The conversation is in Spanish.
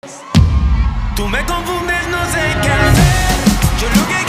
Tú me confundes, no sé qué hacer. Yo lo que